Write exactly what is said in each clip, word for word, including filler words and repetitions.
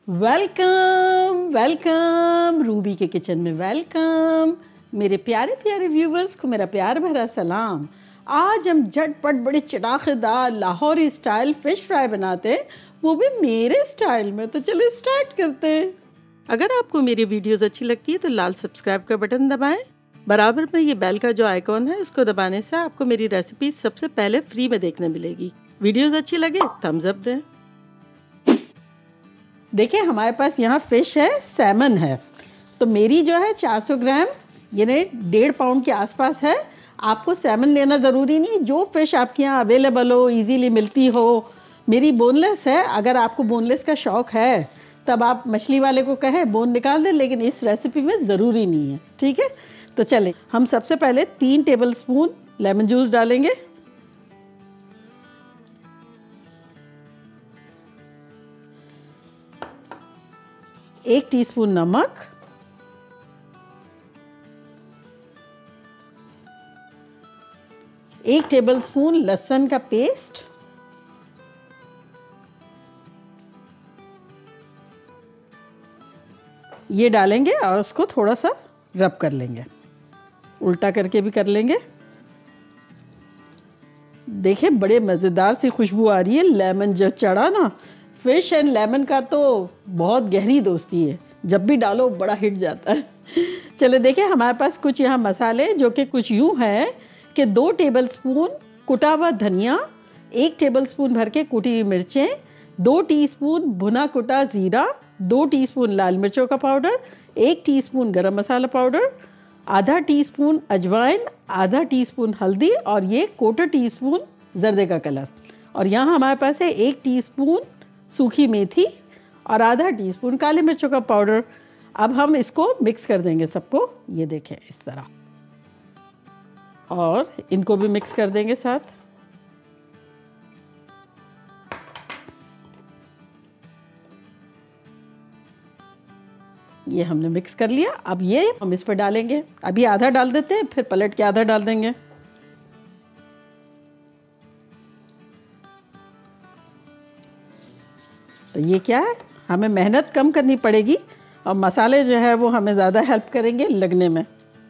Welcome welcome Ruby के kitchen में welcome. मेरे प्यारे प्यारे व्यूवर्स को मेरा प्यार भरा सलाम। आज हम झटपट बड़े चटाखेदार लाहौरी स्टाइल फ़िश फ्राई बनाते हैं, वो भी मेरे स्टाइल में। तो चलिए स्टार्ट करते हैं। अगर आपको मेरी वीडियोस अच्छी लगती है तो लाल सब्सक्राइब का बटन दबाएं। बराबर में ये बेल का जो आइकॉन है उसको दबाने से आपको मेरी रेसिपी सबसे पहले फ्री में देखने मिलेगी। वीडियोस अच्छी लगे थम्स अप दें। देखिए हमारे पास यहाँ फ़िश है, सैमन है। तो मेरी जो है चार सौ ग्राम यानी डेढ़ पाउंड के आसपास है। आपको सैमन लेना ज़रूरी नहीं, जो फ़िश आपके यहाँ अवेलेबल हो, इजीली मिलती हो। मेरी बोनलेस है। अगर आपको बोनलेस का शौक़ है तब आप मछली वाले को कहें बोन निकाल दें, लेकिन इस रेसिपी में ज़रूरी नहीं है। ठीक है, तो चलें हम सबसे पहले तीन टेबल स्पून लेमन जूस डालेंगे। एक टीस्पून नमक, एक टेबलस्पून लहसुन का पेस्ट, ये डालेंगे और उसको थोड़ा सा रब कर लेंगे, उल्टा करके भी कर लेंगे। देखिए बड़े मज़ेदार सी खुशबू आ रही है। लेमन जो चढ़ा ना, फ़िश एंड लेमन का तो बहुत गहरी दोस्ती है, जब भी डालो बड़ा हिट जाता है। चले देखिए हमारे पास कुछ यहाँ मसाले जो कि कुछ यूँ हैं कि दो टेबलस्पून कुटा हुआ धनिया, एक टेबलस्पून भर के कुटी हुई मिर्चें, दो टीस्पून भुना कुटा ज़ीरा, दो टीस्पून लाल मिर्चों का पाउडर, एक टीस्पून गरम मसाला पाउडर, आधा टीस्पून अजवाइन, आधा टीस्पून हल्दी और ये क्वार्टर टीस्पून जर्दे का कलर। और यहाँ हमारे पास है एक टीस्पून सूखी मेथी और आधा टीस्पून काली मिर्चों का पाउडर। अब हम इसको मिक्स कर देंगे सबको, ये देखें इस तरह, और इनको भी मिक्स कर देंगे साथ। ये हमने मिक्स कर लिया। अब ये हम इस पर डालेंगे। अभी आधा डाल देते हैं, फिर पलट के आधा डाल देंगे। तो ये क्या है, हमें मेहनत कम करनी पड़ेगी और मसाले जो है वो हमें ज़्यादा हेल्प करेंगे लगने में।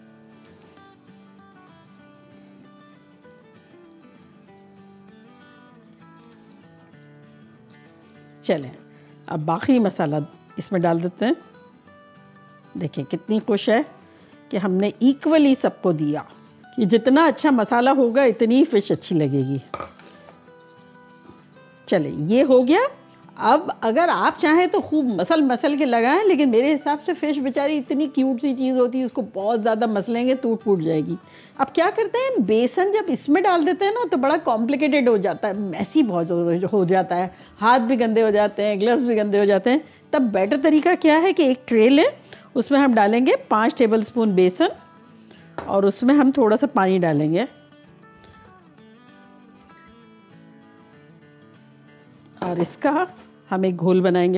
चलें अब बाकी मसाला इसमें डाल देते हैं। देखिए कितनी खुश है कि हमने इक्वली सबको दिया। कि जितना अच्छा मसाला होगा इतनी फ़िश अच्छी लगेगी। चले ये हो गया। अब अगर आप चाहें तो खूब मसल मसल के लगाएं, लेकिन मेरे हिसाब से फ़िश बेचारी इतनी क्यूट सी चीज़ होती है, उसको बहुत ज़्यादा मसलेंगे टूट फूट जाएगी। अब क्या करते हैं, बेसन जब इसमें डाल देते हैं ना तो बड़ा कॉम्प्लिकेटेड हो जाता है, मैसी बहुत हो जाता है, हाथ भी गंदे हो जाते हैं, ग्लव्स भी गंदे हो जाते हैं। तब बेटर तरीका क्या है कि एक ट्रे लें, उसमें हम डालेंगे पाँच टेबल स्पून बेसन और उसमें हम थोड़ा सा पानी डालेंगे और इसका हम एक घोल बनाएंगे।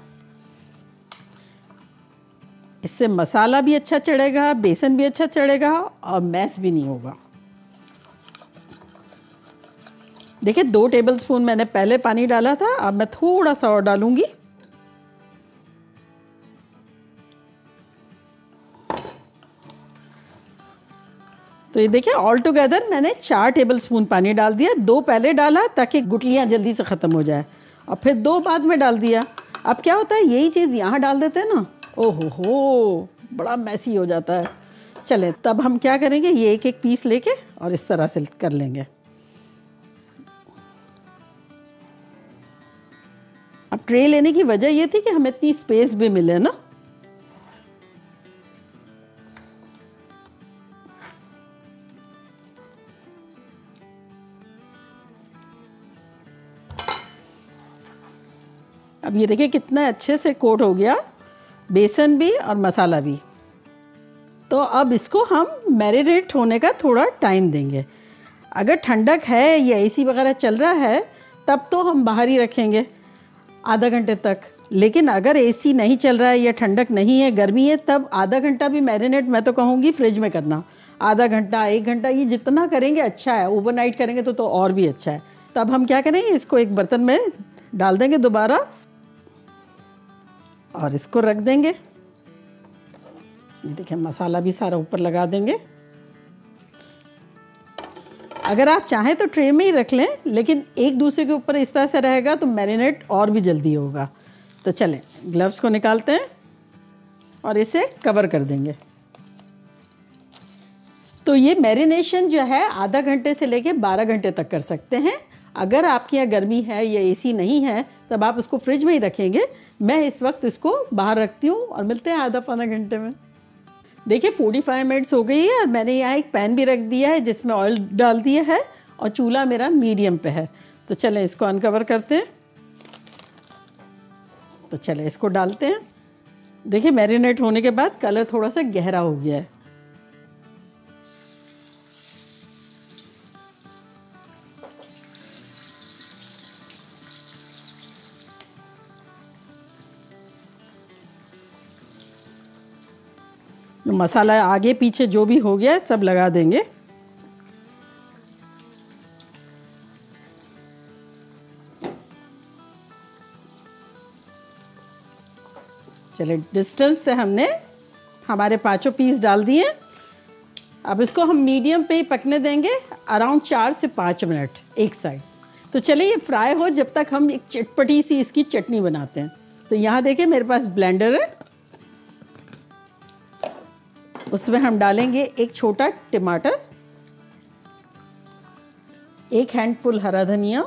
इससे मसाला भी अच्छा चढ़ेगा, बेसन भी अच्छा चढ़ेगा और मैस भी नहीं होगा। देखिए दो टेबलस्पून मैंने पहले पानी डाला था, अब मैं थोड़ा सा और डालूंगी। तो ये देखिए ऑल टुगेदर मैंने चार टेबलस्पून पानी डाल दिया। दो पहले डाला ताकि गुठलियाँ जल्दी से ख़त्म हो जाए, और फिर दो बाद में डाल दिया। अब क्या होता है, यही चीज़ यहाँ डाल देते हैं ना, ओहो हो बड़ा मैसी हो जाता है। चले तब हम क्या करेंगे, ये एक एक पीस लेके और इस तरह से कर लेंगे। अब ट्रे लेने की वजह ये थी कि हमें इतनी स्पेस भी मिले ना। अब ये देखिए कितना अच्छे से कोट हो गया, बेसन भी और मसाला भी। तो अब इसको हम मैरिनेट होने का थोड़ा टाइम देंगे। अगर ठंडक है या एसी वगैरह चल रहा है तब तो हम बाहर ही रखेंगे आधा घंटे तक, लेकिन अगर एसी नहीं चल रहा है या ठंडक नहीं है, गर्मी है, तब आधा घंटा भी मैरिनेट मैं तो कहूँगी फ्रिज में करना। आधा घंटा, एक घंटा, ये जितना करेंगे अच्छा है। ओवरनाइट करेंगे तो तो और भी अच्छा है। तब हम क्या करेंगे, इसको एक बर्तन में डाल देंगे दोबारा और इसको रख देंगे। ये देखिए मसाला भी सारा ऊपर लगा देंगे। अगर आप चाहें तो ट्रे में ही रख लें, लेकिन एक दूसरे के ऊपर इस तरह से रहेगा तो मैरिनेट और भी जल्दी होगा। तो चलें ग्लव्स को निकालते हैं और इसे कवर कर देंगे। तो ये मैरिनेशन जो है आधा घंटे से लेके बारह घंटे तक कर सकते हैं। अगर आपके यहाँ गर्मी है या एसी नहीं है तब आप उसको फ्रिज में ही रखेंगे। मैं इस वक्त इसको बाहर रखती हूँ और मिलते हैं आधा पौना घंटे में। देखिए पैंतालीस मिनट्स हो गई है और मैंने यहाँ एक पैन भी रख दिया है जिसमें ऑयल डाल दिया है और चूल्हा मेरा मीडियम पे है। तो चलें इसको अनकवर करते हैं। तो चलें इसको डालते हैं। देखिए मैरिनेट होने के बाद कलर थोड़ा सा गहरा हो गया है। मसाला आगे पीछे जो भी हो गया है सब लगा देंगे। चलिए डिस्टेंस से हमने हमारे पांचों पीस डाल दिए। अब इसको हम मीडियम पे ही पकने देंगे अराउंड चार से पाँच मिनट एक साइड। तो चलिए ये फ्राई हो जब तक हम एक चटपटी सी इसकी चटनी बनाते हैं। तो यहाँ देखिए मेरे पास ब्लेंडर है, उसमें हम डालेंगे एक छोटा टमाटर, एक हैंडफुल हरा धनिया।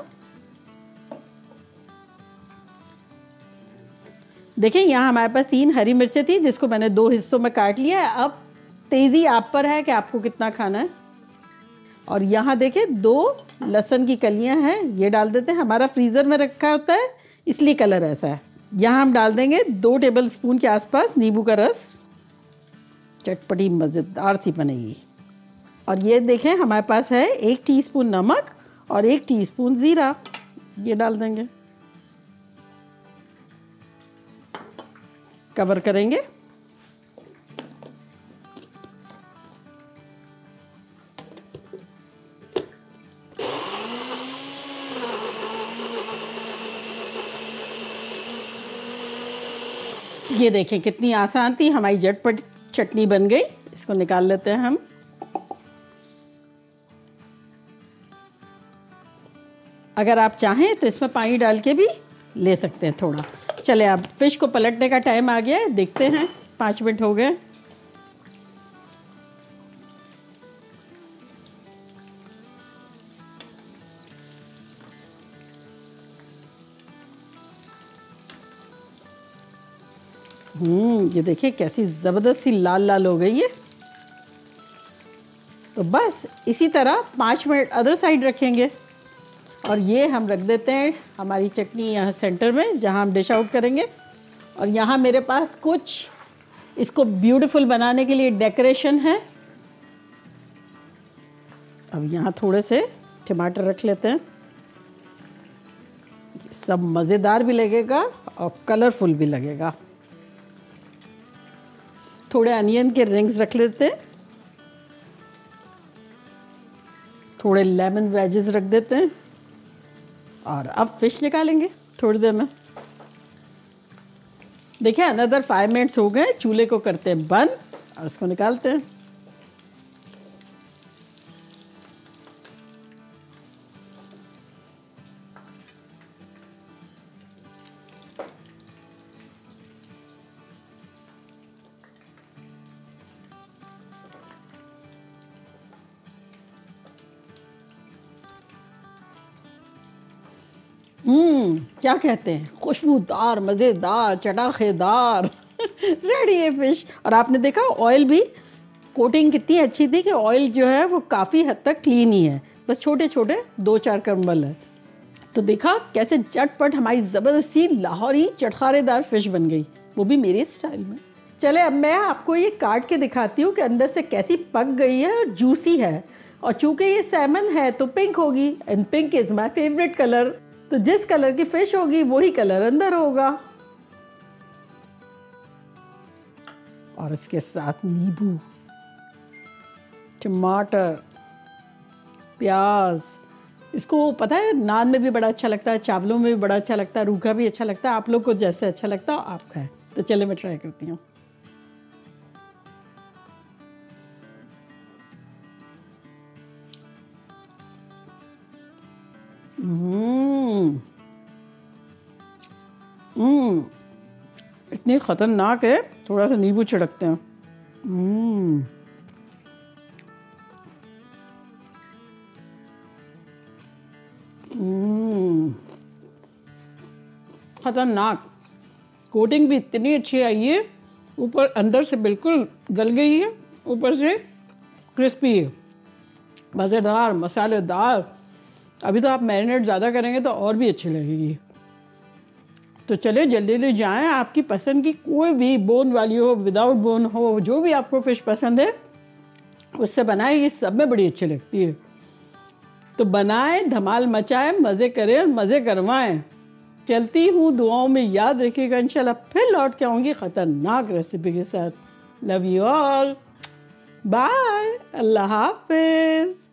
देखिए यहाँ हमारे पास तीन हरी मिर्चें थी जिसको मैंने दो हिस्सों में काट लिया है। अब तेज़ी आप पर है कि आपको कितना खाना है। और यहाँ देखिए दो लहसुन की कलियां हैं, ये डाल देते हैं। हमारा फ्रीज़र में रखा होता है इसलिए कलर ऐसा है। यहाँ हम डाल देंगे दो टेबल स्पून के आसपास नींबू का रस। चटपटी मज़ेदार सी बनेगी। और ये देखें हमारे पास है एक टीस्पून नमक और एक टीस्पून ज़ीरा, ये डाल देंगे। कवर करेंगे। ये देखें कितनी आसान थी, हमारी झटपट चटनी बन गई। इसको निकाल लेते हैं हम। अगर आप चाहें तो इसमें पानी डाल के भी ले सकते हैं थोड़ा। चले अब फिश को पलटने का टाइम आ गया है, देखते हैं। पाँच मिनट हो गए। हम्म ये देखिए कैसी ज़बरदस्त सी लाल लाल हो गई है। तो बस इसी तरह पाँच मिनट अदर साइड रखेंगे और ये हम रख देते हैं हमारी चटनी यहाँ सेंटर में जहाँ हम डिश आउट करेंगे। और यहाँ मेरे पास कुछ इसको ब्यूटीफुल बनाने के लिए डेकोरेशन है। अब यहाँ थोड़े से टमाटर रख लेते हैं, सब मज़ेदार भी लगेगा और कलरफुल भी लगेगा। थोड़े अनियन के रिंग्स रख लेते हैं, थोड़े लेमन वेजेस रख देते हैं और अब फिश निकालेंगे थोड़ी देर में। देखिए अनदर फाइव मिनट्स हो गए। चूल्हे को करते हैं बंद और इसको निकालते हैं। हम्म क्या कहते हैं, खुशबूदार मज़ेदार चटाखेदार रेडी है फिश। और आपने देखा ऑयल भी कोटिंग कितनी अच्छी थी कि ऑयल जो है वो काफ़ी हद तक क्लीन ही है, बस छोटे छोटे दो चार क्रम्बल है। तो देखा कैसे झटपट हमारी ज़बरदस्त सी लाहौरी चटखारेदार फिश बन गई, वो भी मेरे स्टाइल में। चले अब मैं आपको ये काट के दिखाती हूँ कि अंदर से कैसी पक गई है और जूसी है। और चूँकि ये सैमन है तो पिंक होगी, and pink is my favourite colour. तो जिस कलर की फिश होगी वही कलर अंदर होगा। और इसके साथ नींबू, टमाटर, प्याज। इसको पता है नान में भी बड़ा अच्छा लगता है, चावलों में भी बड़ा अच्छा लगता है, रूखा भी अच्छा लगता है। आप लोग को जैसे अच्छा लगता हो आप खाएं। तो चले मैं ट्राई करती हूँ। हम्म हम्म इतनी खतरनाक है, थोड़ा सा नींबू छिड़कते हैं। हम्म हम्म खतरनाक। कोटिंग भी इतनी अच्छी आई है, ऊपर अंदर से बिल्कुल गल गई है, ऊपर से क्रिस्पी है, मज़ेदार मसालेदार। अभी तो आप मैरिनेट ज़्यादा करेंगे तो और भी अच्छी लगेगी। तो चले जल्दी जल्दी जाएं, आपकी पसंद की कोई भी बोन वाली हो, विदाउट बोन हो, जो भी आपको फ़िश पसंद है उससे बनाएं, ये सब में बड़ी अच्छी लगती है। तो बनाएं, धमाल मचाएं, मज़े करें और मज़े करवाएं। चलती हूँ, दुआओं में याद रखिएगा। इंशाल्लाह फिर लौट के आऊँगी ख़तरनाक रेसिपी के साथ। लव यू ऑल, बाय, अल्लाह हाफिज़।